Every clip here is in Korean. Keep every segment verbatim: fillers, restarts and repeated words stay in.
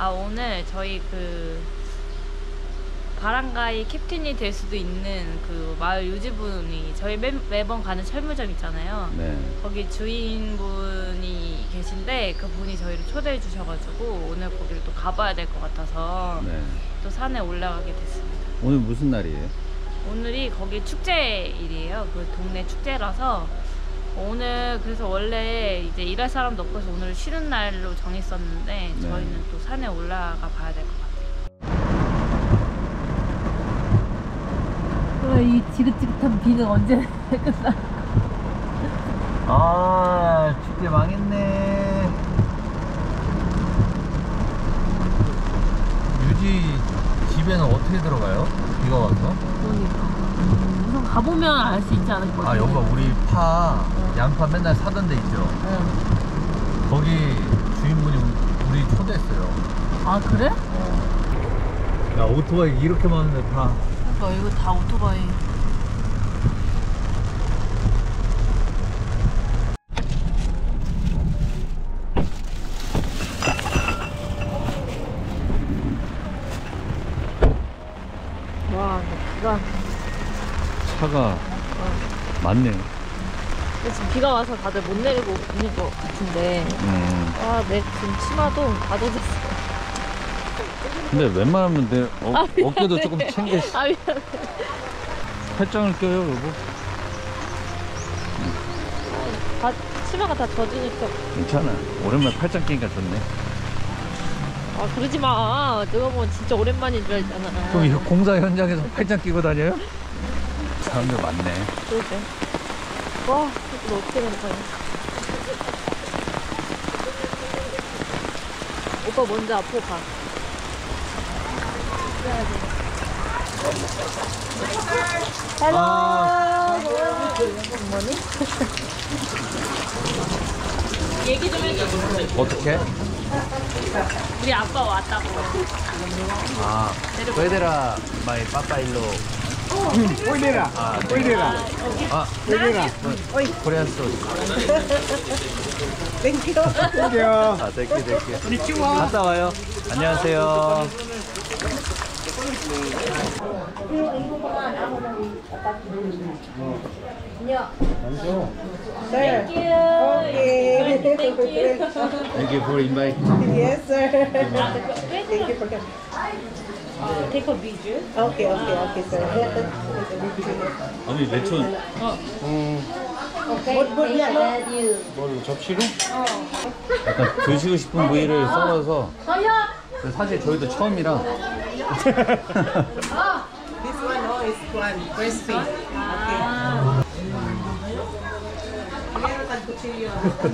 아, 오늘 저희 그 바람가이 캡틴이 될 수도 있는 그 마을 유지분이 저희 매, 매번 가는 철물점 있잖아요. 네. 거기 주인분이 계신데 그분이 저희를 초대해 주셔가지고 오늘 거기를 또 가봐야 될 것 같아서 네. 또 산에 올라가게 됐습니다. 오늘 무슨 날이에요? 오늘이 거기 축제일이에요. 그 동네 축제라서 오늘 그래서 원래 이제 일할 사람도 없어서 오늘 쉬는 날로 정했었는데 네. 저희는 또 산에 올라가 봐야 될 것 같아요. 이 지긋지긋한 비는 언제 끝나? 아, 축제 망했네. 유지 집에는 어떻게 들어가요? 비가 와서? 그러니까 우선 가보면 알 수 있지 않을까? 아, 여기가 우리 파 응. 양파 맨날 사던 데 있죠? 응. 거기 주인분이 우리 초대했어요. 아, 그래? 어. 야, 오토바이 이렇게 많은데 다. 그러니까 이거 다 오토바이. 와, 비가 차가 어. 많네요. 지금 비가 와서 다들 못 내리고 있는 것 같은데 음. 와, 내 지금 치마도 다 젖었어. 근데 웬만하면 내 어, 아, 어깨도 조금 챙겨. 아, 미안해. 팔짱을 껴요, 여보. 다, 치마가 다 젖으니까. 괜찮아. 오랜만에 팔짱 끼니까 좋네. 아, 그러지 마. 내가 보면 진짜 오랜만인 줄 알잖아. 그럼 이 공사 현장에서 팔짱 끼고 다녀요? 사람들 많네. 그러게. 와, 이거 어떻게 된 거야? 오빠 먼저 앞으로 가. 헬로. 아. 뭐니? 얘기 좀 해줘. 어떻게? 우리 아빠 왔다고. 아, puedera my papa illo. Puedera, 아, puedera. 아, puedera. 코리안 소스. Thank you. Thank you. 아, 땡큐, 땡큐. 갔다 와요. 안녕하세요. Sir. Okay. Thank you. Thank you for invite. Yes, sir. Thank you for coming. Take a video. Okay, okay, okay, sir. 아니, 매천. What would you like? 뭘로, 접시로? 약간 드시고 싶은 부위를 썰어서. 사실 저희도 처음이라. This one, oh, is one. Crispy. Okay. Meron kang kutsilyo.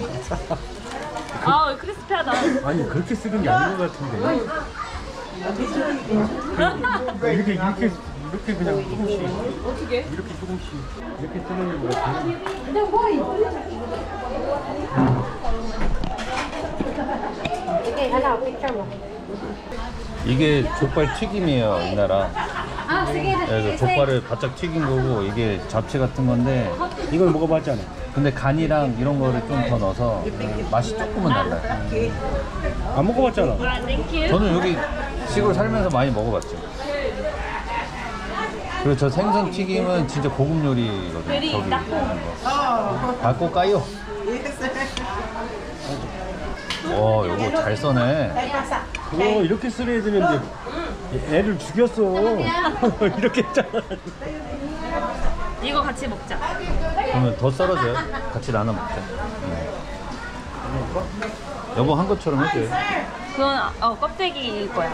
아, 크리스피하다. 아니 그렇게 쓰는 게 아닌 것 같은데 이렇게 이렇게 이렇게 그냥 조금씩 어떻게? 이렇게 조금씩 이렇게 쓰는 것 같아. 이게 족발 튀김이에요, 이 나라. 그래서 족발을 바짝 튀긴 거고 이게 잡채 같은 건데 이걸 먹어봤잖아. 근데 간이랑 이런 거를 좀 더 넣어서 맛이 조금은 달라요. 안 먹어봤잖아. 저는 여기 시골 살면서 많이 먹어봤죠. 그리고 저 생선 튀김은 진짜 고급 요리거든요. 저기 하는 거. 밟고 까요. 와, 요거 잘 써네. 그거 이렇게 쓰려야 되는데 애를 죽였어. 이렇게 했잖아. 이거 같이 먹자. 그러면 더 썰어줘요. 같이 나눠 먹자. 네. 여보 한 것처럼 해줘요. 그건 어, 껍데기일 거야.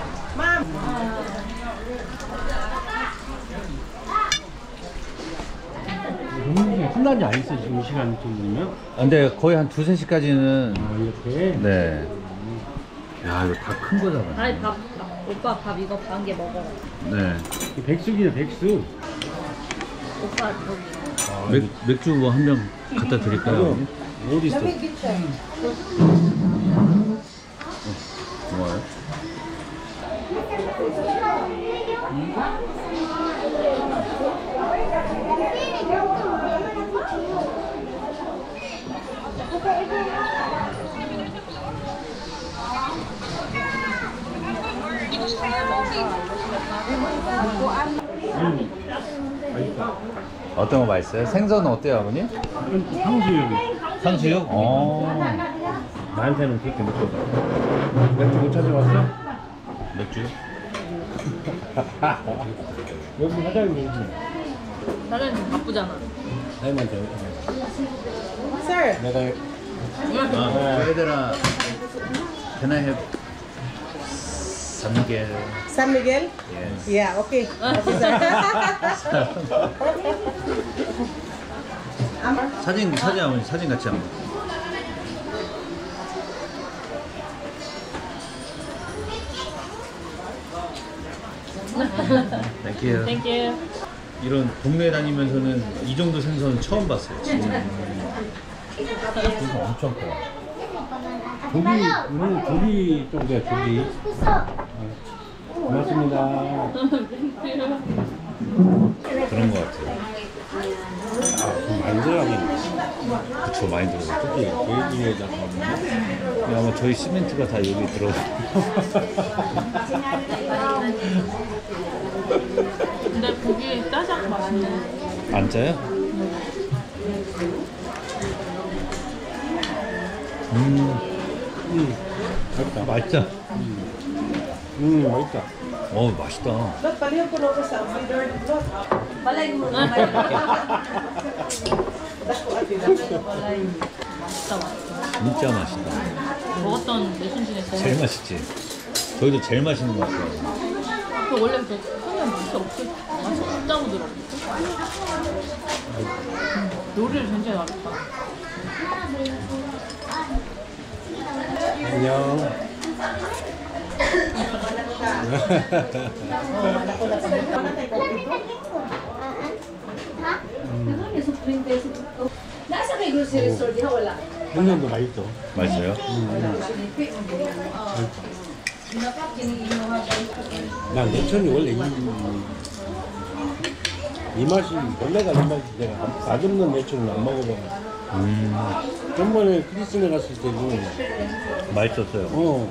끝난지 안 있어 지금 이 시간 정도면? 근데 거의 한 두세 시까지는. 아, 이렇게? 네. 야, 이거 다 큰 거잖아. 아니, 밥, 밥. 오빠 밥 이거 반 개 먹어라. 네. 백숙이네 백숙. 오빠 저기. 아, 맥, 맥주 뭐 한 병 갖다 드릴까요? 어디 있어? 어, 고마워요. 어떤 거 맛있어요? 생선은 어때요, 아버님? 탕수육이. 탕수육? 어. 나한테는 그렇게 못 줘. 맥주 못 찾아왔어? 맥주? 여기 사장님이지. 나는 좀 바쁘잖아. 사장님한테. Sir, 내가 아, 얘들아. Can I have 삼겹? San Miguel? Yes. Yeah, okay. Okay, sir. 사진, 사진 아버님, 사진 같이 한번. 땡큐. 땡큐. 이런 동네 다니면서는 이 정도 생선은 처음 봤어요. 생선 엄청 커. 조기, 우리는 조기 정도야, 조기. 고맙습니다. 그런 거 같아요. 아, 좀 많이 들어가긴. 그쵸, 많이 들어요. 특히 베이징에다가. 아마 저희 시멘트가 다 여기 들어. 근데 고기 짜장 맛있네. 안 짜요? 음, 음, 맛있다. 맛있다. 음, 맛있다. 어, 맛있다. Look, palihan ko na ako sa outsider. Look. Balay mo na. Dako ati na. 맛있다 맛있다. 진짜 맛있다. 먹었던 내순 중에 제일 제일 맛있지. 저희도 제일 맛있는 것 같아요. 그 원래 그 그냥 맛이 없을 맛이 없다고 들었는데 요리를 굉장히 잘했다. 안녕. Nasa may grocery store diha wala. 생선도 맛있어. 맛있어요? 난 내천이 원래 이, 이 맛이 원래가 이 맛이 내가 맛없는 내천은 안 먹어봐. 음, 전번에 크리스마스 갔을 때도 맛있었어요. 어.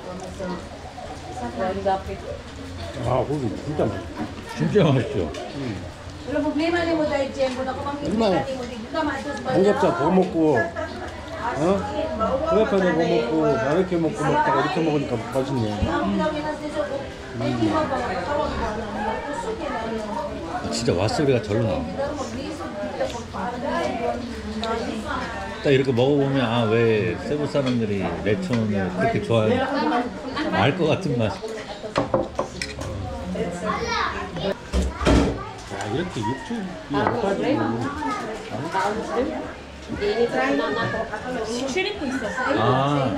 아 거기 진짜 맛있어. 진짜 맛있죠? Wala problema ni mo dahil dyan. Kung ako 얼마나 makikita mo, di ka matos ba? 삼겹살 구워 먹고 어? 프라이팬에 구워 먹고 바베큐 먹고 먹다가 이렇게 먹으니까 맛있네. 진짜 왓소리가 절로 나와. 딱 이렇게 먹어보면 아 왜 세부 사람들이 레촌을 그렇게 좋아하는지 알 것 같은 맛. 야 이렇게 육즙이 안 빠지고 슈리프 있어. 아,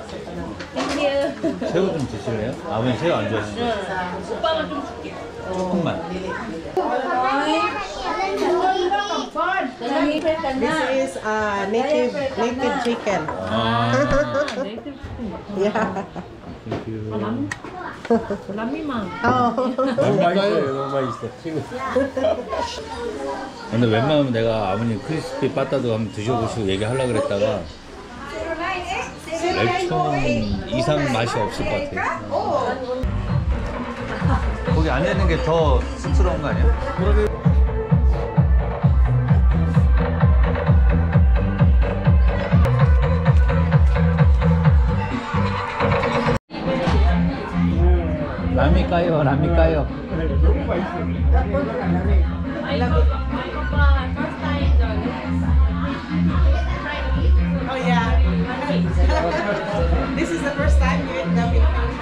새우 좀 드실래요? 아버님 새우 안 좋아하시죠? 오빠는 좀 줄게. 조금만. This is uh, native native chicken. 아, 네이티브 치킨. Yeah. 남미만. Oh. 너무 맛있어요. 너무 맛있어. 지금 근데 웬만하면 내가 아버님 크리스피 빠따도 한번 드셔보시고 얘기하려고 그랬다가 레촌 이상 맛이 없을 것 같아요. 거기 앉아있는 게 더 쑥스러운 거 아니야? 라미 까요, 라미 까요. 너무 맛있어. Oh yeah. This is the first time you eat the Filipino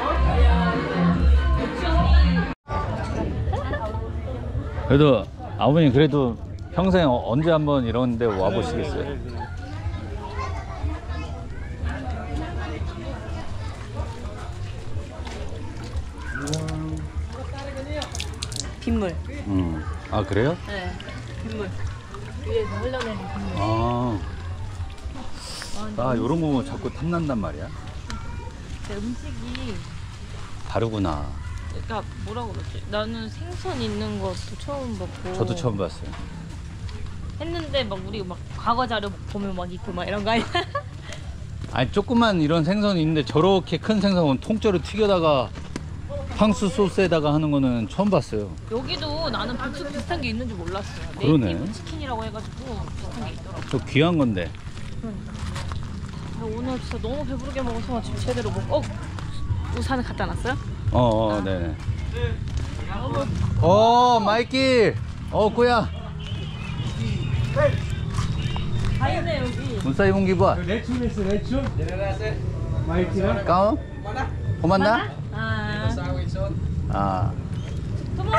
food? 그래도 아버님 그래도 평생 언제 한번 이런 데 와보시겠어요? 빗물. 음. 아 그래요? 네. 빗물. 위에서 흘러내리는 빗물. 아, 아 이런 거 자꾸 탐난단 말이야. 근데 음식이 다르구나. 그러니까 뭐라고 그러지? 나는 생선 있는 것도 처음 먹고. 저도 처음 봤어요. 했는데 막 우리 막 과거 자료 보면 막 있고 막 이런 거 아니야? 아니 조그만 이런 생선이 있는데 저렇게 큰 생선은 통째로 튀겨다가 탕수 소스에다가 하는 거는 처음 봤어요. 여기도 나는 부추 비슷한 게 있는 줄 몰랐어요. 그러네. 네이티브 치킨이라고 해가지고 비슷한 게 있더라고. 저 귀한 건데. 그러니까. 오늘 진짜 너무 배부르게 먹어서 지금 제대로 못. 어, 우산을 갖다 놨어요? 어, 어, 네네. 어, 마이키. 어, 꾸야. 다 있네 여기. 문사이 봉기 봐. 레춘 있어 레춘. 마이키랑. 까오? 고만나? 아. 아. 투모.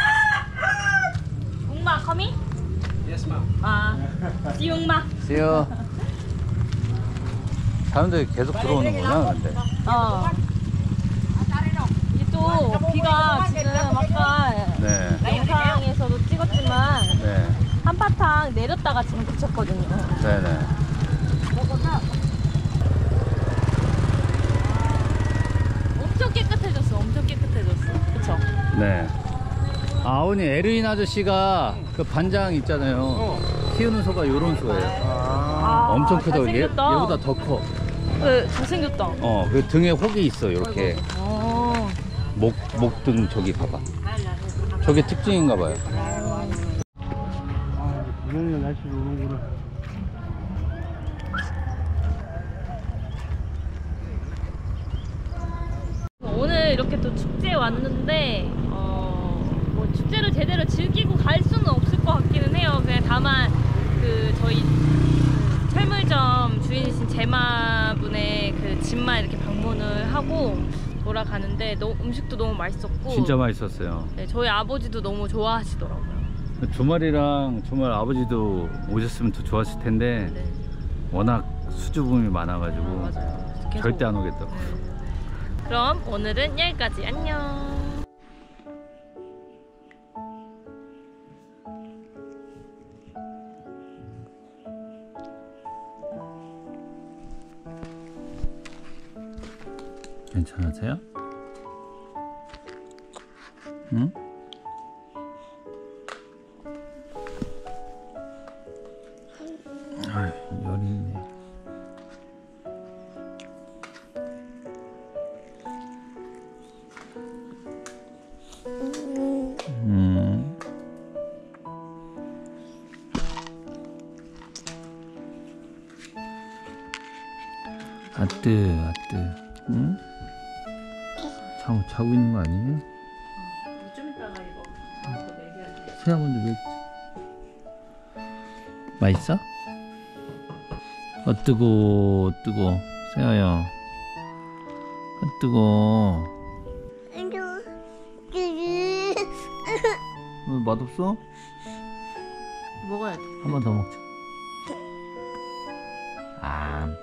웅마 커미? Yes, ma'am. 아. 지웅마. See you. 사람들이 계속 들어오는구나, 근데. 어. 이게 또 비가 지금 아까 네. 영상에서도 찍었지만 네. 한바탕 내렸다가 지금 그쳤거든요. 네네. 엄청 깨끗해졌어. 엄청 깨끗해졌어. 그쵸? 네. 아, 아버님, 에르인 아저씨가 그 반장 있잖아요. 어. 키우는 소가 요런 소예요. 아. 아, 엄청 크다. 얘, 잘생겼다. 얘보다 더 커. 네, 잘생겼다. 어, 그 등에 혹이 있어, 이렇게. 어. 목, 목등 저기 봐봐. 저게 특징인가 봐요. 아, 부모님 날씨 오는구나. 오늘 이렇게 또 축제에 왔는데 어, 뭐 축제를 제대로 즐기고 갈 수는 없을 것 같기는 해요. 그냥 다만 그 저희 그 철물점 주인이신 제마분의 그 집만 이렇게 방문을 하고 돌아가는데 너, 음식도 너무 맛있었고 진짜 맛있었어요. 네, 저희 아버지도 너무 좋아하시더라고요. 주말이랑 주말 아버지도 오셨으면 더 좋았을 텐데 네. 워낙 수주붐이 많아가지고 맞아요. 계속- 절대 안 오겠다고. 네. 그럼 오늘은 여기까지. 안녕. 괜찮으세요? 응? 아, 열이 있네. 음. 아뜨, 아뜨. 응? 자고, 자고 있는 거 아니에요? 좀 이따가 이거 더 먹여야 돼. 세아 먼저 왜? 맛있어? 어 뜨거, 어, 뜨거. 세아야. 어 뜨거. 어, 맛없어? 먹어야 돼. 한 번 더 먹자. 암.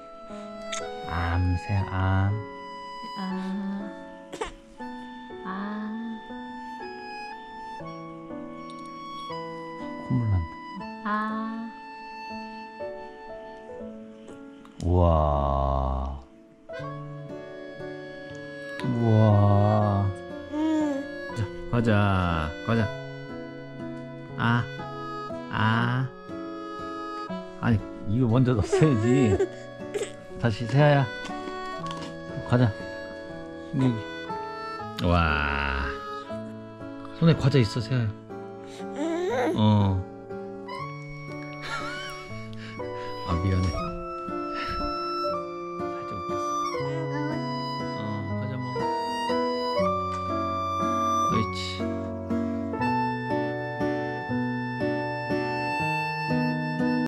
암, 세아, 암. 아. 아. 콧물 난다. 아. 우와. 우와. 자, 가자. 가자. 아. 아. 아니, 이거 먼저 넣었어야지. 다시 세아야. 가자. 여기. 와. 손에 과자 있어, 세아야. 어. 아, 미안해. 살짝 웃겼어. 어, 과자 먹어. 옳지.